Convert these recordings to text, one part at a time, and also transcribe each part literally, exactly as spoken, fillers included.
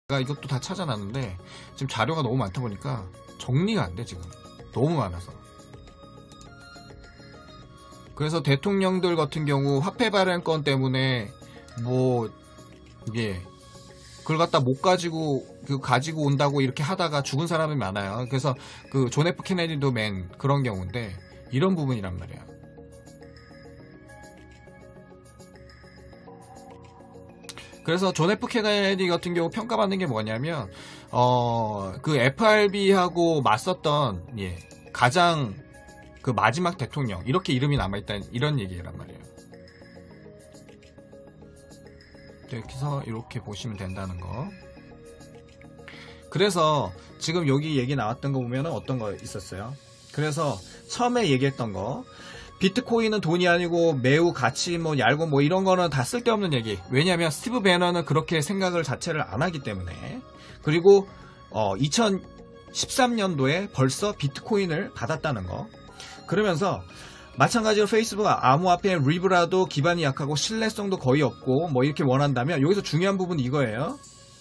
제가 이것도 다 찾아놨는데 지금 자료가 너무 많다 보니까 정리가 안 돼. 지금 너무 많아서. 그래서 대통령들 같은 경우 화폐 발행권 때문에 뭐 이게 그걸 갖다 못 가지고 그 가지고 온다고 이렇게 하다가 죽은 사람이 많아요. 그래서 그 존 에프 케네디도 맨 그런 경우인데 이런 부분이란 말이야. 그래서 존 에프 케네디 같은 경우 평가받는 게 뭐냐면 어 그 에프 알 비하고 맞섰던 예 가장 그 마지막 대통령 이렇게 이름이 남아있다는 이런 얘기란 말이에요. 이렇게 해서 이렇게 보시면 된다는 거. 그래서 지금 여기 얘기 나왔던 거 보면 어떤 거 있었어요. 그래서 처음에 얘기했던 거 비트코인은 돈이 아니고 매우 가치 뭐 얇고 뭐 이런 거는 다 쓸데없는 얘기. 왜냐하면 스티브 배너는 그렇게 생각을 자체를 안 하기 때문에. 그리고 어 이천십삼 년도에 벌써 비트코인을 받았다는 거. 그러면서 마찬가지로 페이스북 암호화폐 리브라도 기반이 약하고 신뢰성도 거의 없고 뭐 이렇게 원한다면 여기서 중요한 부분이 이거예요.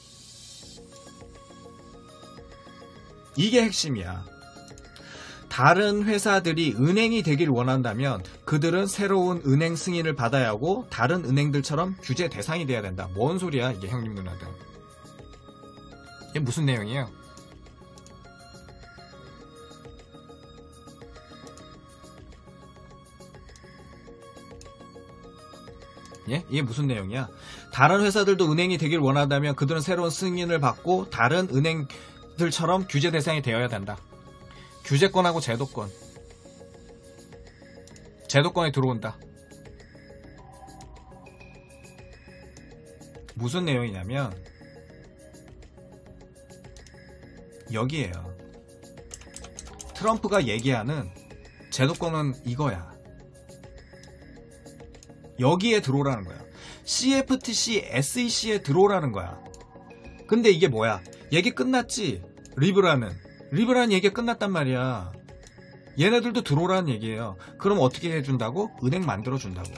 이게 핵심이야. 다른 회사들이 은행이 되길 원한다면 그들은 새로운 은행 승인을 받아야 하고 다른 은행들처럼 규제 대상이 돼야 된다. 뭔 소리야 이게 형님 누나들. 이게 무슨 내용이에요? 예? 이게 무슨 내용이야? 다른 회사들도 은행이 되길 원한다면 그들은 새로운 승인을 받고 다른 은행들처럼 규제 대상이 되어야 된다. 규제권하고 제도권. 제도권에 들어온다. 무슨 내용이냐면 여기에요. 트럼프가 얘기하는 제도권은 이거야. 여기에 들어오라는 거야. 씨 에프 티 씨, 에스 이 씨에 들어오라는 거야. 근데 이게 뭐야? 얘기 끝났지? 리브라는. 리브라는 얘기가 끝났단 말이야. 얘네들도 들어오라는 얘기예요. 그럼 어떻게 해준다고? 은행 만들어준다고.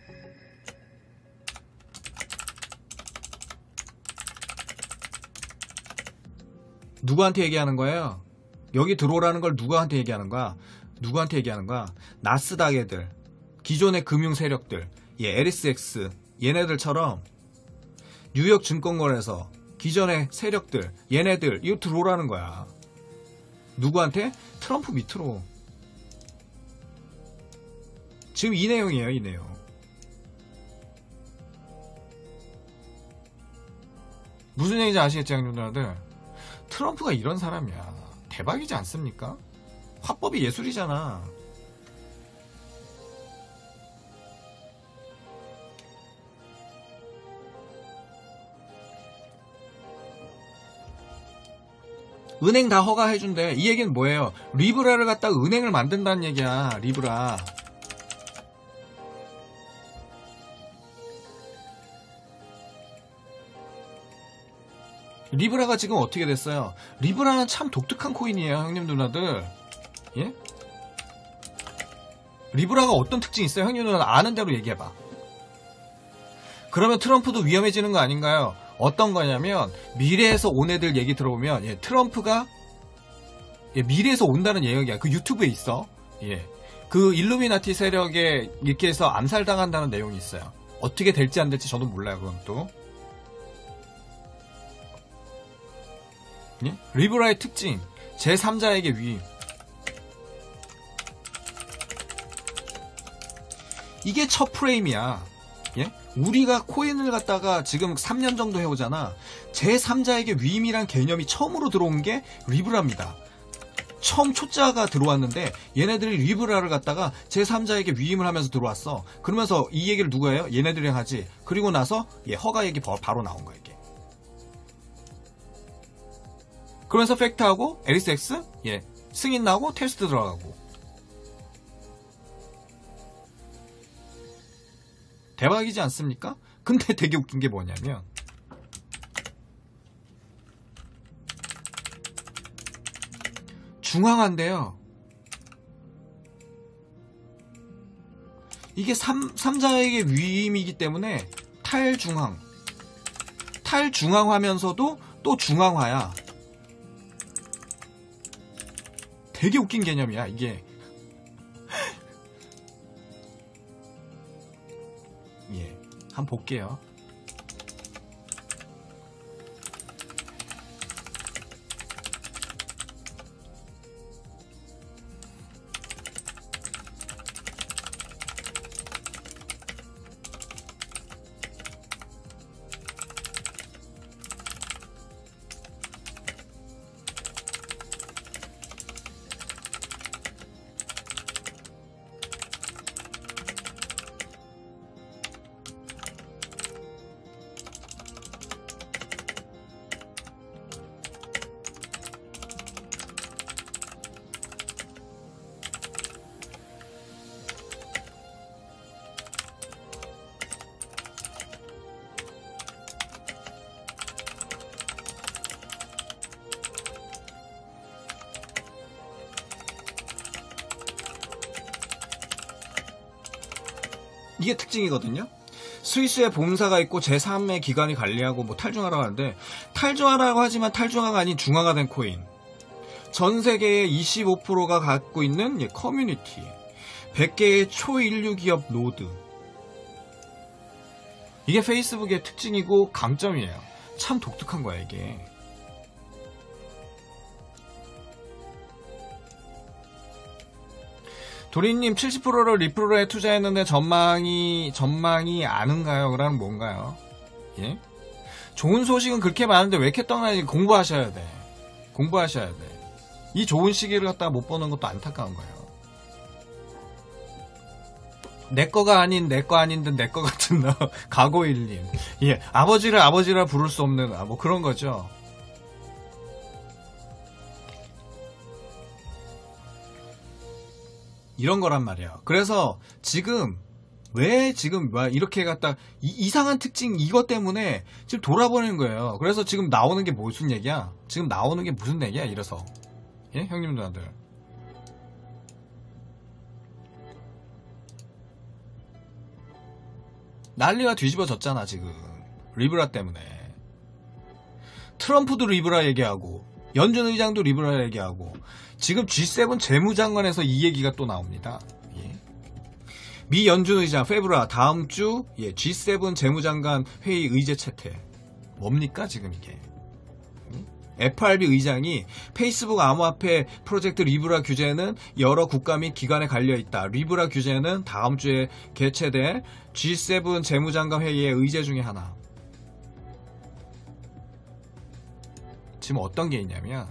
누구한테 얘기하는 거예요? 여기 들어오라는 걸 누구한테 얘기하는 거야? 누구한테 얘기하는 거야? 나스닥 애들, 기존의 금융 세력들, 예, 엘 에스 엑스 얘네들처럼 뉴욕 증권거래소 기존의 세력들 얘네들 이거 들어오라는 거야. 누구한테? 트럼프 밑으로. 지금 이 내용이에요. 이 내용. 무슨 얘기인지 아시겠지 형님들? 트럼프가 이런 사람이야. 대박이지 않습니까? 화법이 예술이잖아. 은행 다 허가해준대. 이 얘기는 뭐예요? 리브라를 갖다가 은행을 만든다는 얘기야. 리브라. 리브라가 지금 어떻게 됐어요? 리브라는 참 독특한 코인이에요. 형님 누나들. 예? 리브라가 어떤 특징이 있어요? 형님 누나 아는 대로 얘기해봐. 그러면 트럼프도 위험해지는 거 아닌가요? 어떤 거냐면 미래에서 온 애들 얘기 들어보면 예, 트럼프가 예, 미래에서 온다는 얘기야. 그 유튜브에 있어. 예, 그 일루미나티 세력에 이렇게 해서 암살당한다는 내용이 있어요. 어떻게 될지 안 될지 저도 몰라요. 그건 또 예? 리브라의 특징 제삼자에게 위임. 이게 첫 프레임이야. 예? 우리가 코인을 갖다가 지금 삼 년 정도 해오잖아. 제삼자에게 위임이란 개념이 처음으로 들어온 게 리브라입니다. 처음 초짜가 들어왔는데 얘네들이 리브라를 갖다가 제삼자에게 위임을 하면서 들어왔어. 그러면서 이 얘기를 누가 해요? 얘네들이랑 하지. 그리고 나서 예, 허가 얘기 바로 나온 거야 이게. 그러면서 팩트하고 엘 에스 엑스 예, 승인 나오고 테스트 들어가고. 대박이지 않습니까? 근데 되게 웃긴 게 뭐냐면 중앙화인데요. 이게 삼, 삼자에게 위임이기 때문에 탈중앙 탈중앙화면서도 또 중앙화야. 되게 웃긴 개념이야 이게. 예, 한번 볼게요. 이게 특징이거든요. 스위스에 본사가 있고 제삼의 기관이 관리하고 뭐 탈중화라고 하는데, 탈중화라고 하지만 탈중화가 아닌 중화가 된 코인. 전 세계의 이십오 퍼센트가 갖고 있는 예, 커뮤니티. 백 개의 초인류 기업 노드. 이게 페이스북의 특징이고 강점이에요. 참 독특한 거야 이게. 도리님 칠십 퍼센트를 리플로에 투자했는데 전망이 전망이 아는가요? 그럼 뭔가요? 예? 좋은 소식은 그렇게 많은데 왜 이렇게 떠나지? 공부하셔야 돼. 공부하셔야 돼. 이 좋은 시기를 갖다가 못 보는 것도 안타까운 거예요. 내 거가 아닌 내 거 아닌 듯 내 거 같은 너 가고일님. 예, 아버지를 아버지라 부를 수 없는 아, 뭐 그런 거죠. 이런 거란 말이에요. 그래서 지금 왜 지금 이렇게 갖다 이, 이상한 특징 이것 때문에 지금 돌아버리는 거예요. 그래서 지금 나오는 게 무슨 얘기야? 지금 나오는 게 무슨 얘기야? 이래서 예? 형님 누나들 난리가 뒤집어졌잖아 지금. 리브라 때문에. 트럼프도 리브라 얘기하고 연준 의장도 리브라 얘기하고 지금 지 세븐 재무장관에서 이 얘기가 또 나옵니다. 예. 미 연준 의장 페브라 다음 주 예, 지 세븐 재무장관 회의 의제 채택. 뭡니까 지금 이게? 예? 에프알비 의장이 페이스북 암호화폐 프로젝트 리브라 규제는 여러 국가 및 기관에 갈려있다. 리브라 규제는 다음 주에 개최될 지 세븐 재무장관 회의의 의제 중에 하나. 지금 어떤 게 있냐면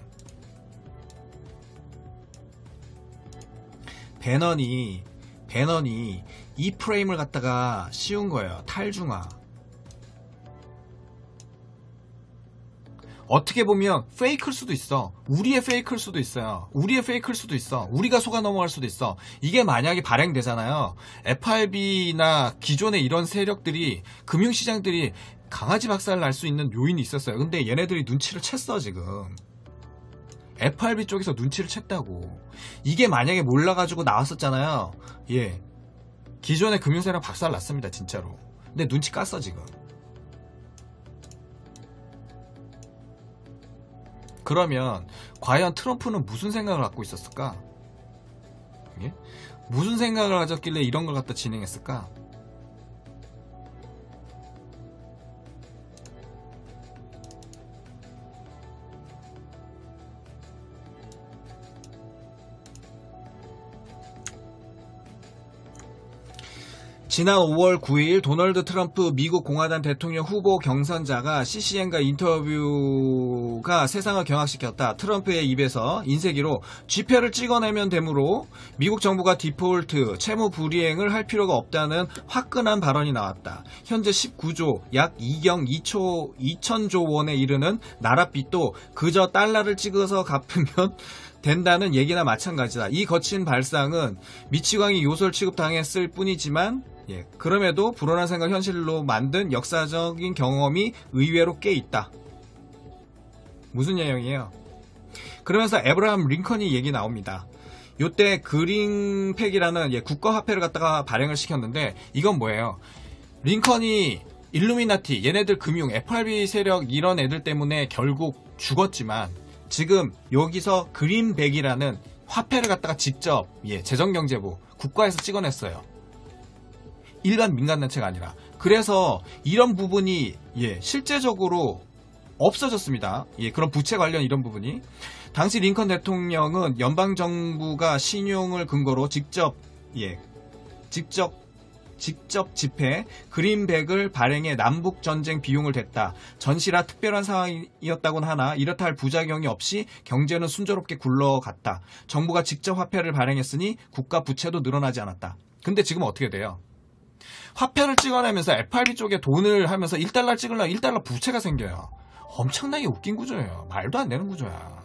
배넌이 배넌이 이 프레임을 갖다가 씌운 거예요. 탈중화. 어떻게 보면 페이크일 수도 있어. 우리의 페이크일 수도 있어요. 우리의 페이크일 수도 있어. 우리가 속아 넘어갈 수도 있어. 이게 만약에 발행되잖아요. 에프알비나 기존의 이런 세력들이 금융시장들이 강아지 박살 날 수 있는 요인이 있었어요. 근데 얘네들이 눈치를 챘어 지금. 에프알비 쪽에서 눈치를 챘다고. 이게 만약에 몰라가지고 나왔었잖아요. 예, 기존의 금융세력 박살 났습니다 진짜로. 근데 눈치 깠어 지금. 그러면 과연 트럼프는 무슨 생각을 갖고 있었을까? 예? 무슨 생각을 가졌길래 이런 걸 갖다 진행했을까? 지난 오월 구일 도널드 트럼프 미국 공화당 대통령 후보 경선자가 씨씨엔과 인터뷰가 세상을 경악시켰다. 트럼프의 입에서 인쇄기로 쥐표를 찍어내면 되므로 미국 정부가 디폴트, 채무 불이행을 할 필요가 없다는 화끈한 발언이 나왔다. 현재 십구조, 약 이경 이초, 이천조 원에 이르는 나랏빚도 그저 달러를 찍어서 갚으면 된다는 얘기나 마찬가지다. 이 거친 발상은 미치광이 요술 취급당했을 뿐이지만 예, 그럼에도 불온한 생각 현실로 만든 역사적인 경험이 의외로 꽤 있다. 무슨 내용이에요? 그러면서 에브라함 링컨이 얘기 나옵니다. 요때 그린팩이라는 예, 국가화폐를 갖다가 발행을 시켰는데 이건 뭐예요? 링컨이 일루미나티, 얘네들 금융, 에프알비 세력 이런 애들 때문에 결국 죽었지만 지금 여기서 그린백이라는 화폐를 갖다가 직접 예, 재정경제부 국가에서 찍어냈어요. 일반 민간단체가 아니라. 그래서 이런 부분이 예, 실제적으로 없어졌습니다. 예, 그런 부채 관련 이런 부분이. 당시 링컨 대통령은 연방정부가 신용을 근거로 직접 예, 직접 직접 집회 그린백을 발행해 남북전쟁 비용을 댔다. 전시라 특별한 상황이었다곤 하나 이렇다 할 부작용이 없이 경제는 순조롭게 굴러갔다. 정부가 직접 화폐를 발행했으니 국가 부채도 늘어나지 않았다. 근데 지금 어떻게 돼요? 화폐를 찍어내면서 에프알비 쪽에 돈을 하면서 일 달러 찍으려면 일 달러 부채가 생겨요. 엄청나게 웃긴 구조예요. 말도 안 되는 구조야.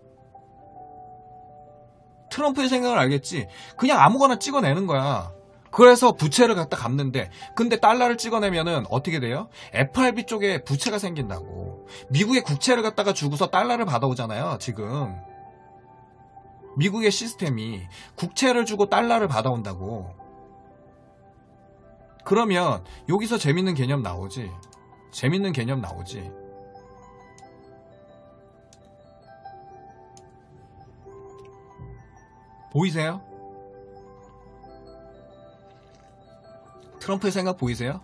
트럼프의 생각을 알겠지? 그냥 아무거나 찍어내는 거야. 그래서 부채를 갖다 갚는데, 근데 달러를 찍어내면은 어떻게 돼요? 에프알비 쪽에 부채가 생긴다고. 미국의 국채를 갖다가 주고서 달러를 받아오잖아요, 지금. 미국의 시스템이 국채를 주고 달러를 받아온다고. 그러면 여기서 재밌는 개념 나오지. 재밌는 개념 나오지. 보이세요? 트럼프의 생각 보이세요?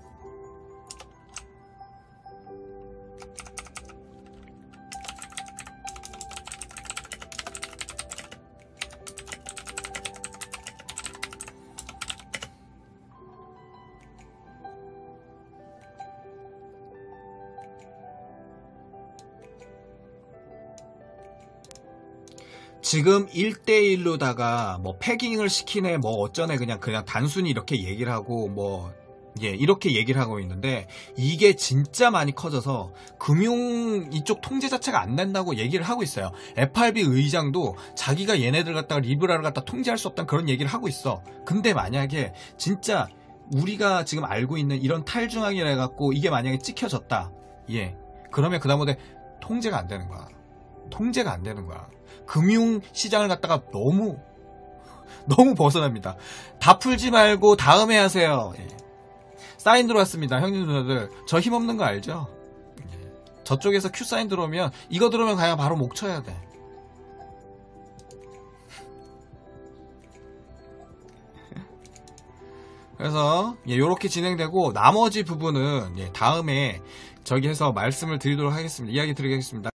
지금 일 대일로다가 뭐 패깅을 시키네 뭐 어쩌네 그냥 그냥 단순히 이렇게 얘기를 하고 뭐 예 이렇게 얘기를 하고 있는데 이게 진짜 많이 커져서 금융 이쪽 통제 자체가 안 된다고 얘기를 하고 있어요. 에프알비 의장도 자기가 얘네들 갖다가 리브라를 갖다 통제할 수 없다는 그런 얘기를 하고 있어. 근데 만약에 진짜 우리가 지금 알고 있는 이런 탈중앙이라 해갖고 이게 만약에 찍혀졌다. 예 그러면 그다음부터 통제가 안 되는 거야. 통제가 안 되는 거야. 금융시장을 갖다가 너무 너무 벗어납니다. 다 풀지 말고 다음에 하세요. 예. 사인 들어왔습니다. 형님 누나들 저 힘없는 거 알죠? 예. 저쪽에서 Q 사인 들어오면 이거 들어오면 그냥 바로 목 쳐야 돼. 그래서 예, 요렇게 진행되고 나머지 부분은 예, 다음에 저기 해서 말씀을 드리도록 하겠습니다. 이야기 드리겠습니다.